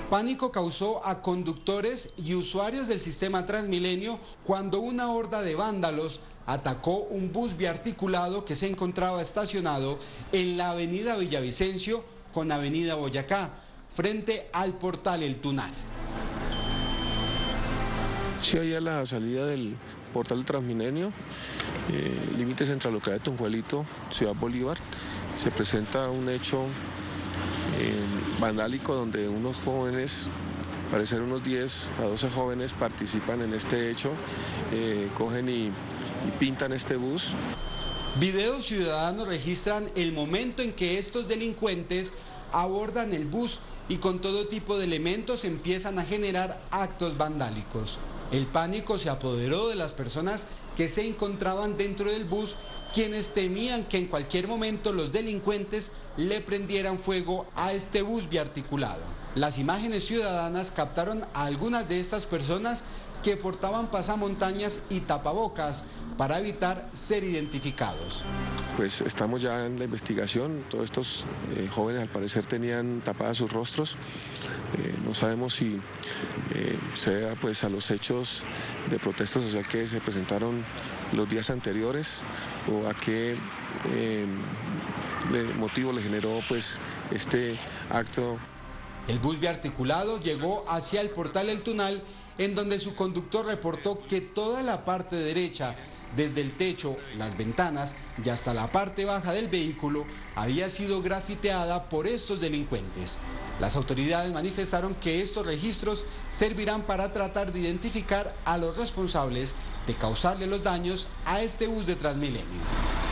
Pánico causó a conductores y usuarios del sistema Transmilenio cuando una horda de vándalos atacó un bus biarticulado que se encontraba estacionado en la avenida Villavicencio con avenida Boyacá, frente al portal El Tunal. Sí, ahí a la salida del portal del Transmilenio, límites entre la localidad de Tunjuelito, Ciudad Bolívar, se presenta un hecho vandálico donde unos jóvenes, parecer unos 10 a 12 jóvenes participan en este hecho, cogen y pintan este bus. Videos ciudadanos registran el momento en que estos delincuentes abordan el bus y con todo tipo de elementos empiezan a generar actos vandálicos. El pánico se apoderó de las personas que se encontraban dentro del bus, quienes temían que en cualquier momento los delincuentes le prendieran fuego a este bus biarticulado. Las imágenes ciudadanas captaron a algunas de estas personas que portaban pasamontañas y tapabocas para evitar ser identificados. Pues estamos ya en la investigación, todos estos jóvenes al parecer tenían tapadas sus rostros, no sabemos si sea pues a los hechos de protesta social que se presentaron los días anteriores o a qué motivo le generó pues este acto. El bus biarticulado llegó hacia el portal El Tunal, en donde su conductor reportó que toda la parte derecha, desde el techo, las ventanas y hasta la parte baja del vehículo, había sido grafiteada por estos delincuentes. Las autoridades manifestaron que estos registros servirán para tratar de identificar a los responsables de causarle los daños a este bus de Transmilenio.